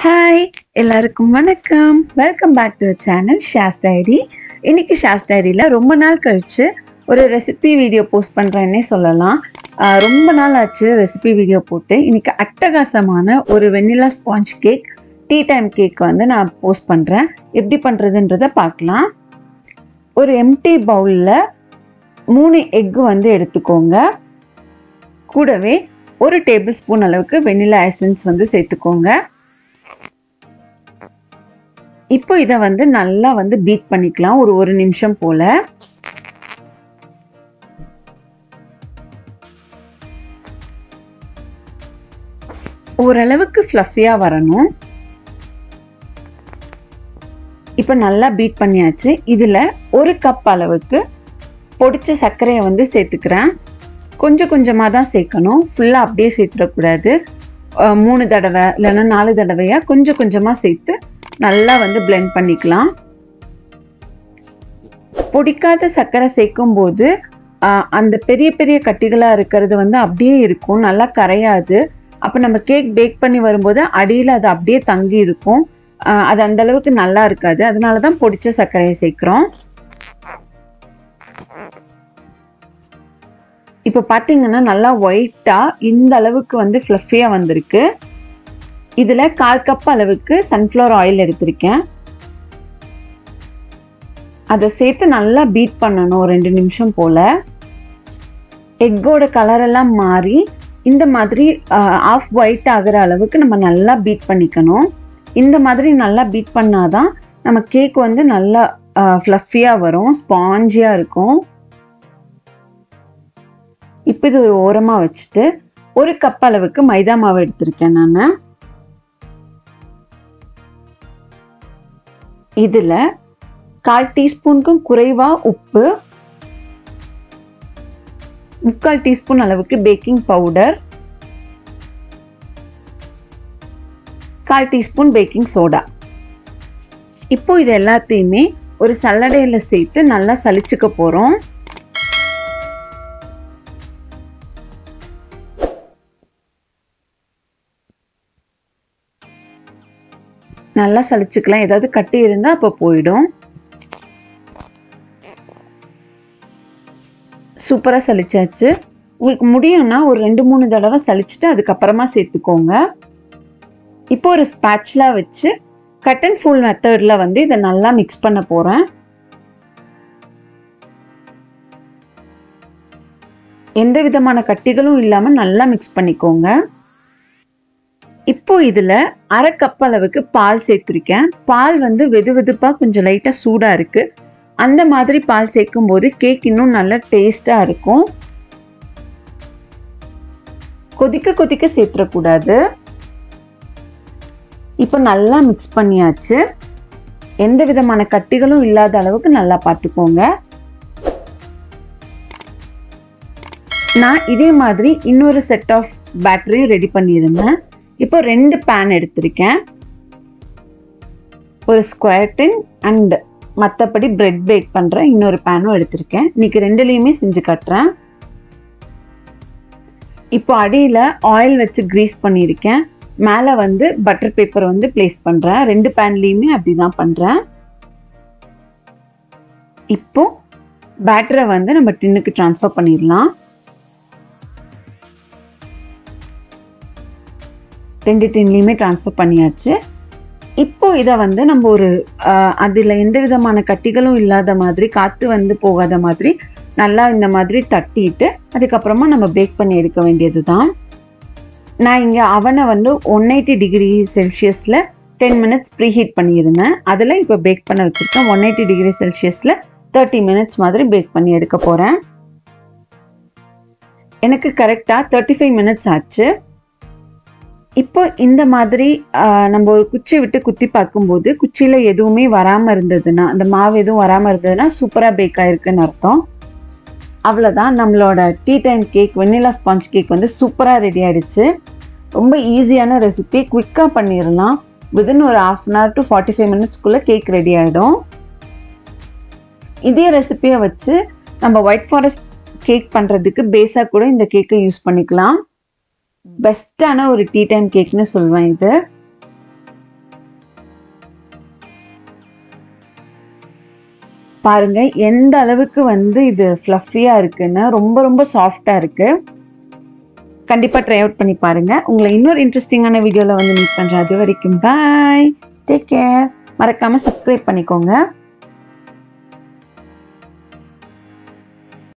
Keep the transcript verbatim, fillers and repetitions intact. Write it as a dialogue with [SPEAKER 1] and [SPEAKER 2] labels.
[SPEAKER 1] Hi எல்லாருக்கும் வணக்கம். Welcome back to channel Shaz diary. இன்னைக்கு ஷாஸ் டைரியில் ரொம்ப நாள் கழிச்சு ஒரு ரெசிபி வீடியோ போஸ்ட் பண்ணுறேன்னே சொல்லலாம். ரொம்ப நாள் ஆச்சு ரெசிபி வீடியோ போட்டு. இன்னைக்கு அட்டகாசமான ஒரு vanilla sponge cake, tea time cake வந்து நான் போஸ்ட் பண்ணுறேன். எப்படி பண்ணுறதுன்றதை பார்க்கலாம். ஒரு எம்டி பவுலில் மூணு எக்கு வந்து எடுத்துக்கோங்க. கூடவே ஒரு டேபிள் ஸ்பூன் அளவுக்கு வெண்ணிலா எசன்ஸ் வந்து சேர்த்துக்கோங்க. இப்போ இதை வந்து நல்லா வந்து பீட் பண்ணிக்கலாம் ஒரு ஒரு நிமிஷம் போல. ஓரளவுக்கு ஃப்ளஃபியா வரணும். இப்போ நல்லா பீட் பண்ணியாச்சு. இதுல ஒரு கப் அளவுக்கு பொடிச்ச சர்க்கரையை வந்து சேர்த்துக்கிறேன். கொஞ்சம் கொஞ்சமாக தான் சேர்க்கணும், ஃபுல்லாக அப்படியே சேர்த்துடக்கூடாது. மூணு தடவை இல்லைன்னா நாலு தடவையா கொஞ்சம் கொஞ்சமாக சேர்த்து நல்லா வந்து பிளெண்ட் பண்ணிக்கலாம். பொடிக்காத சர்க்கரை சேர்க்கும் போது அந்த பெரிய பெரிய கட்டிகளாக இருக்கிறது வந்து அப்படியே இருக்கும், நல்லா கரையாது. அப்போ நம்ம கேக் பேக் பண்ணி வரும்போது அடியில் அது அப்படியே தங்கி இருக்கும். அது அந்த அளவுக்கு நல்லா இருக்காது. அதனால தான் பொடிச்ச சர்க்கரையை சேர்க்குறோம். இப்போ பார்த்தீங்கன்னா நல்லா ஒயிட்டாக இந்த அளவுக்கு வந்து ஃப்ளஃபியாக வந்திருக்கு. இதில் கால் கப் அளவுக்கு சன்ஃப்ளவர் ஆயில் எடுத்திருக்கேன். அதை சேர்த்து நல்லா பீட் பண்ணணும் ஒரு ரெண்டு நிமிஷம் போல். எக்கோட கலரெல்லாம் மாறி இந்த மாதிரி ஆஃப் ஒயிட் ஆகிற அளவுக்கு நம்ம நல்லா பீட் பண்ணிக்கணும். இந்த மாதிரி நல்லா பீட் பண்ணாதான் நம்ம கேக் வந்து நல்லா ஃப்ளஃபியாக வரும், ஸ்பாஞ்சியாக இருக்கும். இப்போ இது ஒரு ஓரமாக வச்சுட்டு ஒரு கப் அளவுக்கு மைதா மாவு எடுத்திருக்கேன் நான். இதில் கால் டீஸ்பூனுக்கும் குறைவாக உப்பு, முக்கால் டீஸ்பூன் அளவுக்கு பேக்கிங் பவுடர், கால் டீஸ்பூன் பேக்கிங் சோடா. இப்போ இது எல்லாத்தையுமே ஒரு சல்லடையில் சேர்த்து நல்லா சலிச்சுக்க போகிறோம். நல்லா சலிச்சுக்கலாம், ஏதாவது கட்டி இருந்தால் அப்போ போயிடும். சூப்பராக சலிச்சாச்சு. உங்களுக்கு முடியும்னா ஒரு ரெண்டு மூணு தடவை சலிச்சுட்டு அதுக்கப்புறமா சேர்த்துக்கோங்க. இப்போ ஒரு ஸ்பேட்ச்லா வச்சு கட் அண்ட் ஃபோல்ட் மெத்தடில் வந்து இதை நல்லா மிக்ஸ் பண்ண போகிறேன். எந்த விதமான கட்டிகளும் இல்லாமல் நல்லா மிக்ஸ் பண்ணிக்கோங்க. இப்போ இதில் அரை கப் அளவுக்கு பால் சேர்த்துருக்கேன். பால் வந்து வெது வெதுப்பாக கொஞ்சம் லைட்டாக சூடாக இருக்குது. அந்த மாதிரி பால் சேர்க்கும் போது கேக் இன்னும் நல்லா டேஸ்டாக இருக்கும். கொதிக்க கொதிக்க சேர்த்துடக்கூடாது. இப்போ நல்லா மிக்ஸ் பண்ணியாச்சு. எந்த விதமான கட்டிகளும் இல்லாத அளவுக்கு நல்லா பார்த்துக்கோங்க. நான் இதே மாதிரி இன்னொரு செட் ஆஃப் பேட்டரியும் ரெடி பண்ணியிருந்தேன். இப்போ ரெண்டு பேன் எடுத்திருக்கேன். ஒரு ஸ்கொயர் டின் அண்ட் மற்றபடி பிரெட் பேக் பண்ணுற இன்னொரு பேனும் எடுத்திருக்கேன். இன்னைக்கு ரெண்டுலேயுமே செஞ்சு காட்டுறேன். இப்போ அடியில் ஆயில் வச்சு கிரீஸ் பண்ணியிருக்கேன். மேலே வந்து பட்டர் பேப்பர் வந்து பிளேஸ் பண்ணுறேன். ரெண்டு பேன்லேயுமே அப்படி தான் பண்ணுறேன். இப்போ பேட்டரை வந்து நம்ம டின்னுக்கு ட்ரான்ஸ்ஃபர் பண்ணிடலாம். ரெண்டு டின்லையுமே ட்ரான்ஸ்ஃபர் பண்ணியாச்சு. இப்போ இதை வந்து நம்ம ஒரு அதில் எந்த விதமான கட்டிகளும் இல்லாத மாதிரி, காற்று வந்து போகாத மாதிரி நல்லா இந்த மாதிரி தட்டிட்டு அதுக்கப்புறமா நம்ம பேக் பண்ணி எடுக்க வேண்டியது தான். நான் இங்கே அவனை வந்து ஒன் எயிட்டி டிகிரி செல்சியஸில் டென் மினிட்ஸ் ப்ரீ ஹீட் பண்ணியிருந்தேன். அதில் இப்போ பேக் பண்ண வச்சுருக்கேன். ஒன் எயிட்டி டிகிரி செல்சியஸில் தேர்ட்டி மினிட்ஸ் மாதிரி பேக் பண்ணி எடுக்க போகிறேன். எனக்கு கரெக்டாக தேர்ட்டி ஃபைவ் மினிட்ஸ் ஆச்சு. இப்போ இந்த மாதிரி நம்ம ஒரு குச்சி விட்டு குத்தி பார்க்கும்போது குச்சியில் எதுவுமே வராமல் இருந்ததுன்னா, அந்த மாவு எதுவும் வராமல் இருந்ததுன்னா சூப்பராக பேக் ஆகிருக்குன்னு அர்த்தம். அவ்வளோதான், நம்மளோட tea time cake vanilla sponge cake வந்து சூப்பராக ரெடி ஆகிடுச்சு. ரொம்ப ஈஸியான ரெசிபி, குவிக்காக பண்ணிடலாம். வித்தின் ஒரு half an hour to forty five மினிட்ஸ்க்குள்ளே கேக் ரெடி ஆகிடும். இதே ரெசிபியை வச்சு நம்ம ஒயிட் ஃபாரஸ்ட் கேக் பண்ணுறதுக்கு பேஸாக கூட இந்த கேக்கை யூஸ் பண்ணிக்கலாம். பெஸ்ட்டான ஒரு டீ டைம் கேக்னு சொல்வேன் இது. பாருங்க எந்த அளவுக்கு வந்து இது ஃப்ளஃபியாக இருக்குன்னு. ரொம்ப ரொம்ப சாஃப்டாக இருக்குது. கண்டிப்பாக ட்ரை அவுட் பண்ணி பாருங்கள். உங்களை இன்னொரு இன்ட்ரெஸ்டிங்கான வீடியோவில் வந்து மீட் பண்ணுறேன். அது வரைக்கும் பாய், டேக் கேர். மறக்காமல் சப்ஸ்கிரைப் பண்ணிக்கோங்க.